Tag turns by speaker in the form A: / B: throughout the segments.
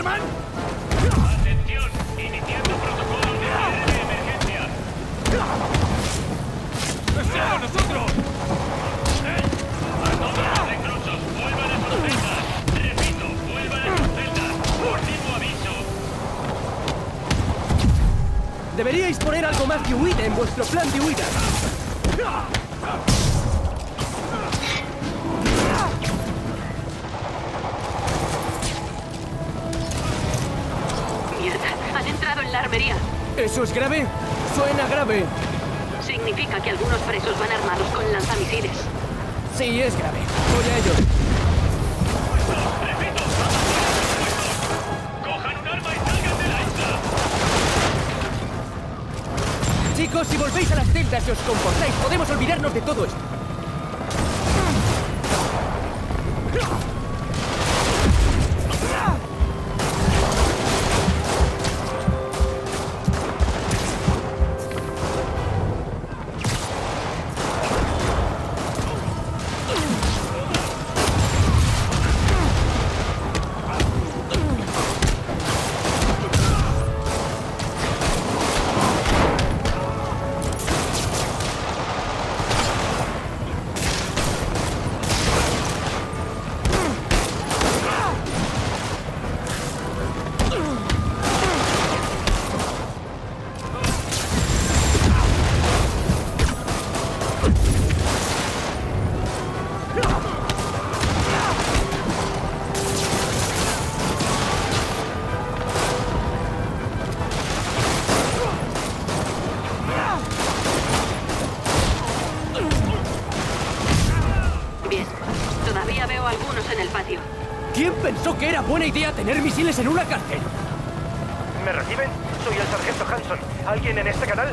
A: Superman?
B: Atención, iniciando protocolo de cierre de emergencia.
A: ¡Somos nosotros!
B: A todos los reclusos, vuelvan a sus celdas. Repito, vuelvan a sus celdas. Último aviso.
C: Deberíais poner algo más de huida en vuestro plan de huida.
D: Mierda, han entrado en la armería.
C: ¿Eso es grave? Suena grave.
D: Significa que algunos presos van armados con lanzamisiles.
C: Sí, es grave. Voy a ello.
B: Repito, cojan un arma y salgan de la isla.
C: Chicos, si volvéis a las celdas y os comportáis, podemos olvidarnos de todo esto. ¿Quién pensó que era buena idea tener misiles en una cárcel?
E: ¿Me reciben? Soy el sargento Hanson. ¿Alguien en este canal?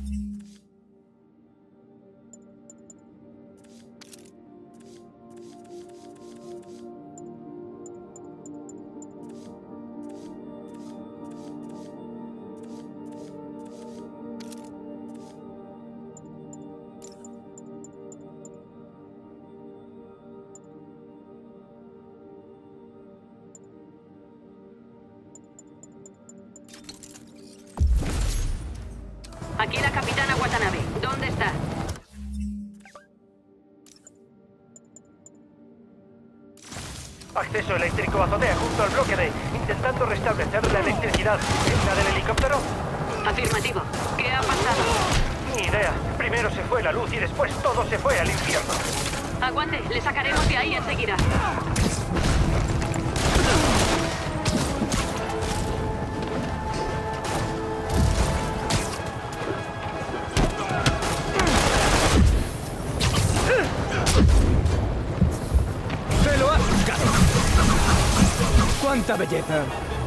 D: Aquí la capitana Watanabe. ¿Dónde está?
E: Acceso eléctrico, azotea junto al bloque D, intentando restablecer la electricidad. ¿Es la del helicóptero?
D: Afirmativo. ¿Qué ha pasado?
E: Ni idea. Primero se fue la luz y después todo se fue al infierno.
D: Aguante, le sacaremos de ahí enseguida.
C: ¡Se lo has buscado! ¡Cuánta belleza!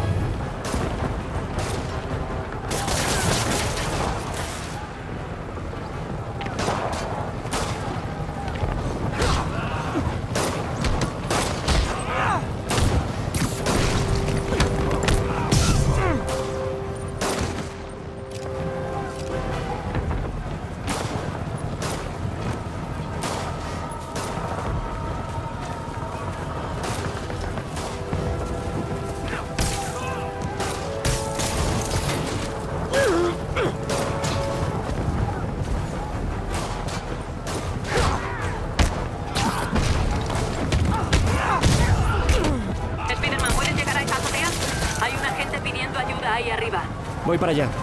C: Voy para allá.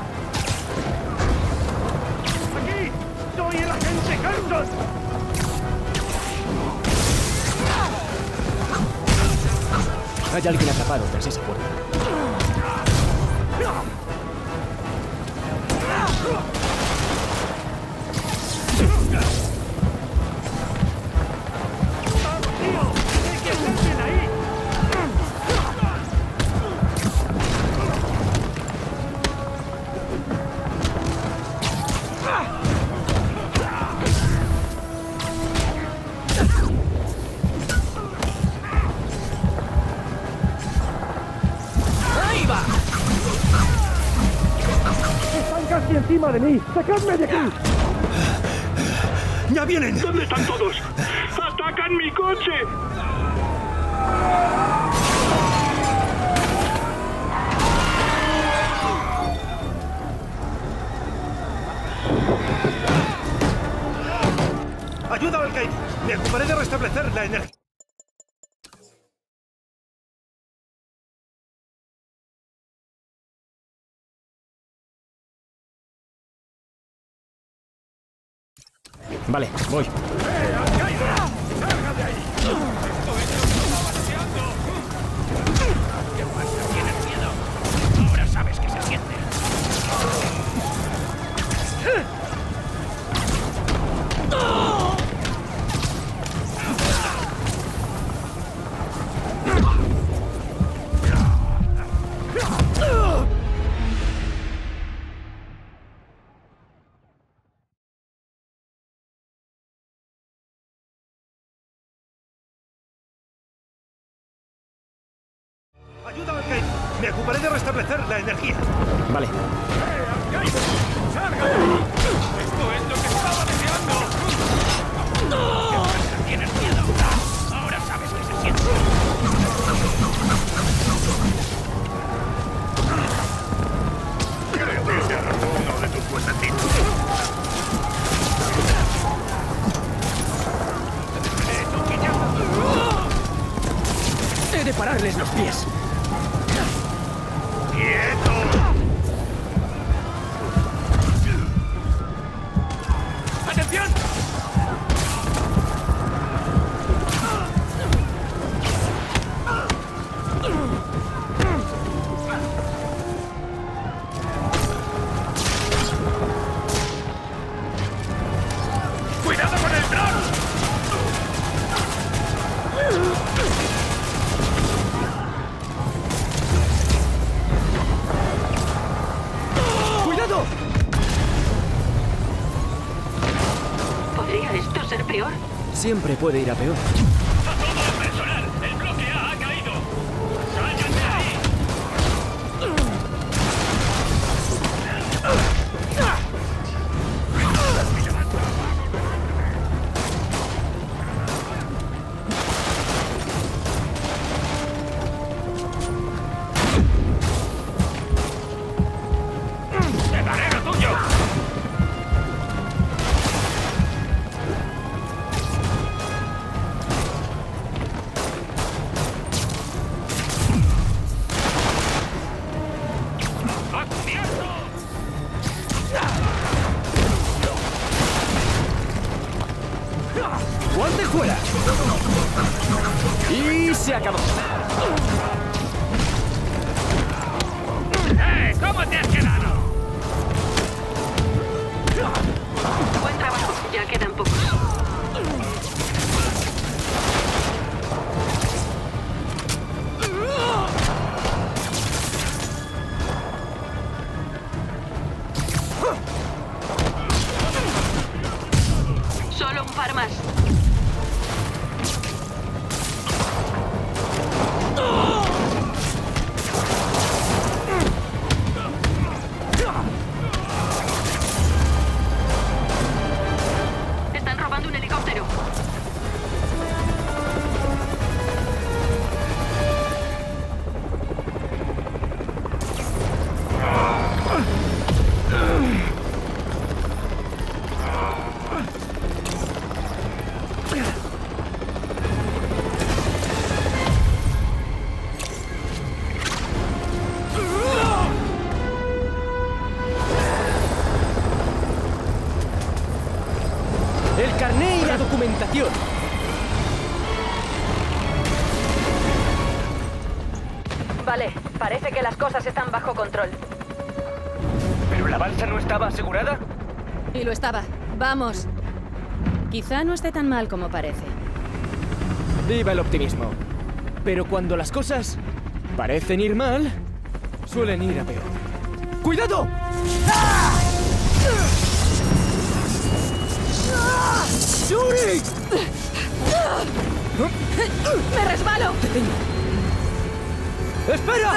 E: ¡Aquí! ¡Soy el agente Hanson!
C: Hay alguien atrapado tras esa puerta.
E: ¡Casi encima de mí! ¡Sacadme de aquí!
A: ¡Ya vienen!
B: ¿Dónde están todos? ¡Atacan mi coche!
E: Me ocuparé de restablecer la energía.
C: Vale, voy.
A: ¡Salga de ahí! ¡Esto es lo que estaba deseando!
B: ¿Qué pasa? ¿Tienes miedo? Ahora sabes que se siente.
E: Ayuda al Kate. Me ocuparé de restablecer la energía.
C: Vale.
A: ¡Al-Qaeda! ¡Salga de ahí! ¡Esto es lo que estaba deseando!
B: ¿Qué pasa? ¿Tienes miedo? Ahora sabes que se siente. Creo que se arrancó uno de tus puestecitos.
C: He de pararles los pies.
B: ¡Quieto!
A: ¡Atención!
B: ¡Cuidado con el dron!
C: ¡Cuidado!
D: ¿Podría esto ser peor?
C: Siempre puede ir a peor.
B: ¡A todo el personal! ¡El bloque A ha caído! ¡Salgan de ahí! ¡Te daré lo tuyo! ¡Acierto!
C: ¡Guante fuera! Y se acabó.
B: ¿Cómo te has quedado?
D: Buen trabajo. Ya quedan pocos. Solo un par más. Están robando un helicóptero.
C: El carné y la documentación.
F: Vale, parece que las cosas están bajo control.
E: ¿Pero la balsa no estaba asegurada?
G: Y lo estaba. Vamos. Quizá no esté tan mal como parece.
C: Viva el optimismo. Pero cuando las cosas parecen ir mal, suelen ir a peor. ¡Cuidado! ¡Yuri!
G: ¡Me resbalo!
C: ¡Te tengo! ¡Espera!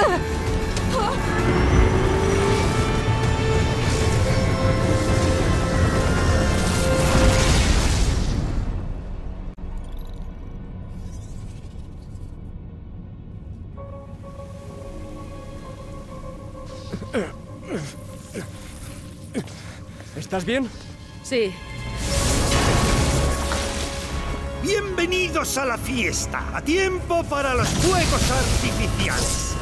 C: ¿Estás bien?
G: Sí.
H: Bienvenidos a la fiesta. A tiempo para los fuegos artificiales.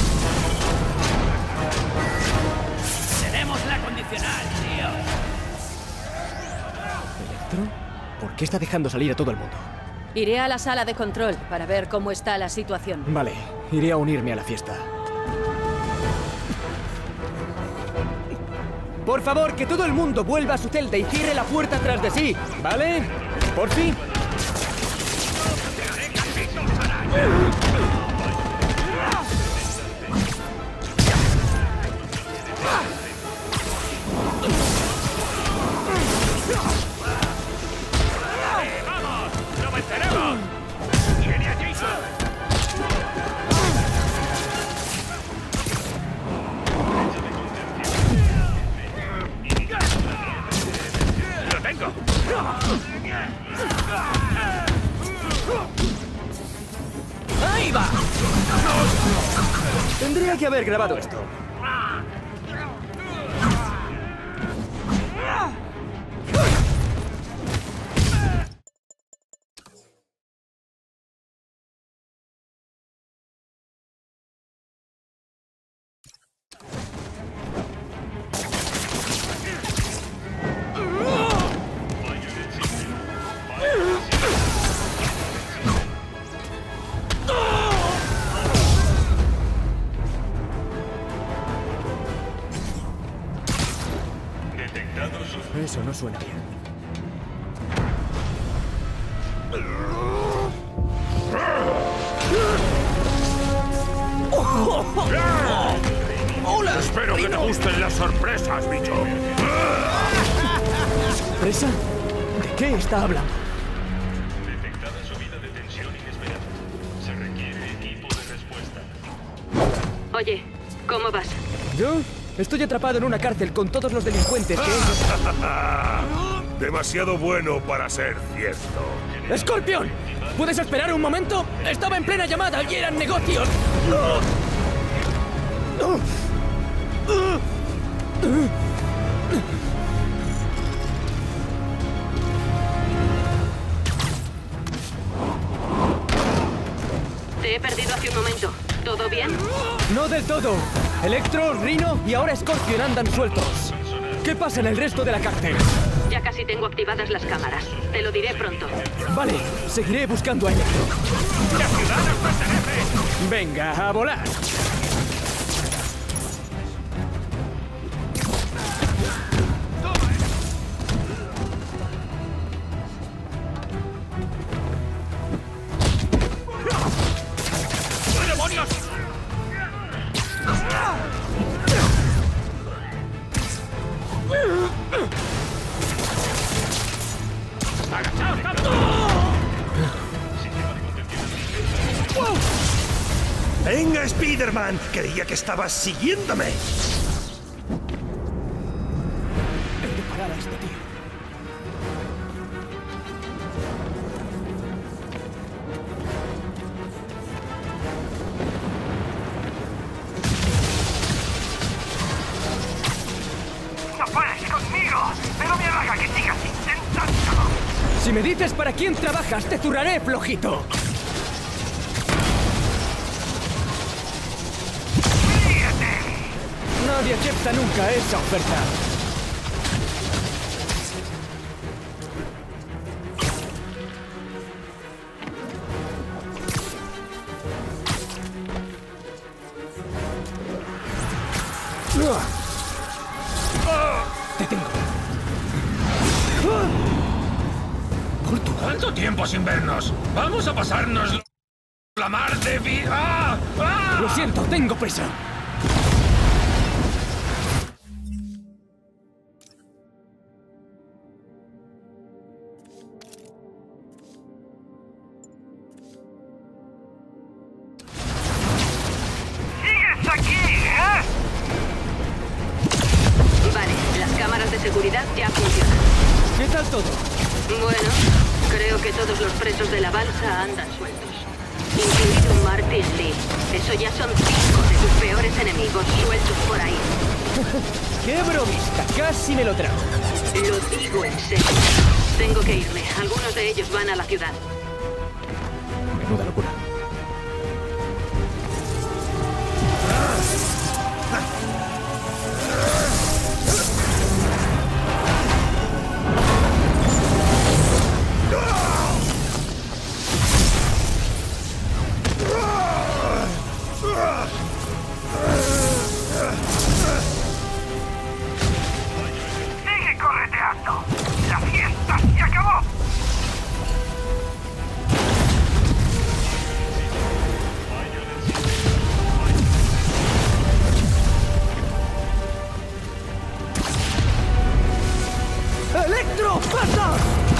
B: Tenemos la condicional, tío.
C: ¿Electro? ¿Por qué está dejando salir a todo el mundo?
G: Iré a la sala de control para ver cómo está la situación.
C: Vale, iré a unirme a la fiesta. Por favor, que todo el mundo vuelva a su celda y cierre la puerta tras de sí, ¿vale? Por fin.
A: ¡Vamos! ¡Lo venceremos! ¡Viene allí! ¡Lo tengo!
C: ¡Ahí va! Tendría que haber grabado esto. Eso no suena bien.
A: ¡Hola! Espero que te gusten las sorpresas, bicho.
C: ¿Sorpresa? ¿De qué está hablando?
B: Detectada subida de tensión inesperada. Se requiere equipo de respuesta.
D: Oye, ¿cómo vas?
C: ¿Yo? Estoy atrapado en una cárcel con todos los delincuentes que...
A: Demasiado bueno para ser cierto.
C: ¡Escorpión! ¿Puedes esperar un momento? Estaba en plena llamada y eran negocios.
D: Te he perdido hace un momento. ¿Todo bien?
C: No del todo. Electro, Rhino y ahora Scorpion andan sueltos. ¿Qué pasa en el resto de la cárcel?
D: Ya casi tengo activadas las cámaras. Te lo diré pronto.
C: Vale, seguiré buscando a Electro.
A: ¡La ciudad nos pertenece!
C: Venga, a volar.
A: ¡qué demonios! ¡Agachaos,
H: Venga, Spider-Man. Creía que estabas siguiéndome.
C: He de parar a este tío.
E: ¡No puedes conmigo! ¡Pero me halaga que sigas intentándolo!
C: Si me dices para quién trabajas, te zurraré, flojito. Nadie acepta nunca esa oferta. Te tengo.
A: ¿Cuánto tiempo sin vernos? Vamos a pasarnos la mar de vida. ¡Ah! ¡Ah!
C: Lo siento, tengo prisa.
E: ¡Sigues aquí, eh!
D: Vale, las cámaras de seguridad ya funcionan.
C: ¿Qué tal todo?
D: Bueno, creo que todos los presos de la balsa andan sueltos. Incluido Martin Lee. Eso ya son 5 de tus peores enemigos sueltos por ahí.
C: ¡Qué bromista! Casi me lo trago.
D: Lo digo en serio. Tengo que irme. Algunos de ellos van a la ciudad.
C: Menuda locura.
H: ¡Sigue correteando! ¡La fiesta se acabó!
C: ¡Electro! ¡Pasa!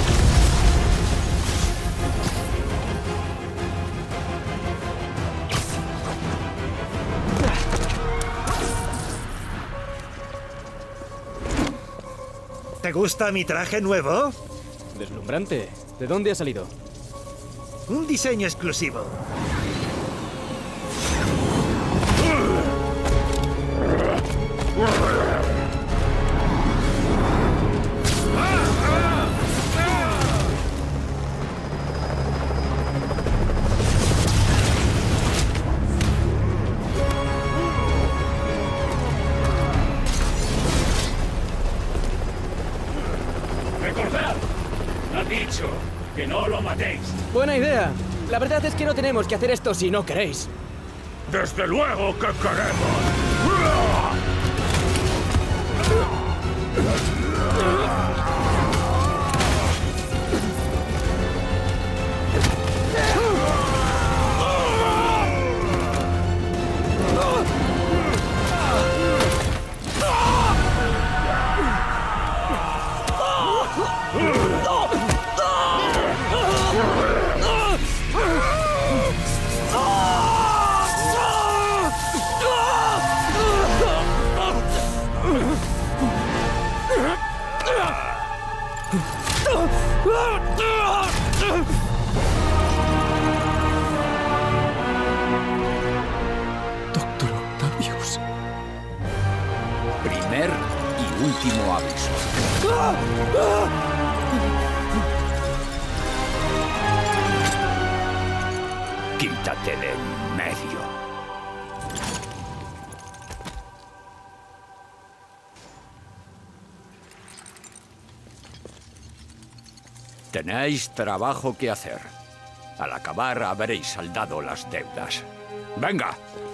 H: ¿Te gusta mi traje nuevo?
C: Deslumbrante. ¿De dónde ha salido?
H: Un diseño exclusivo.
B: ¡Recordad! Ha dicho que no lo matéis.
C: Buena idea. La verdad es que no tenemos que hacer esto si no queréis.
A: ¡Desde luego que queremos!
C: Doctor Octavius.
I: Primer y último aviso. Quítate de en medio. Tenéis trabajo que hacer. Al acabar habréis saldado las deudas. ¡Venga!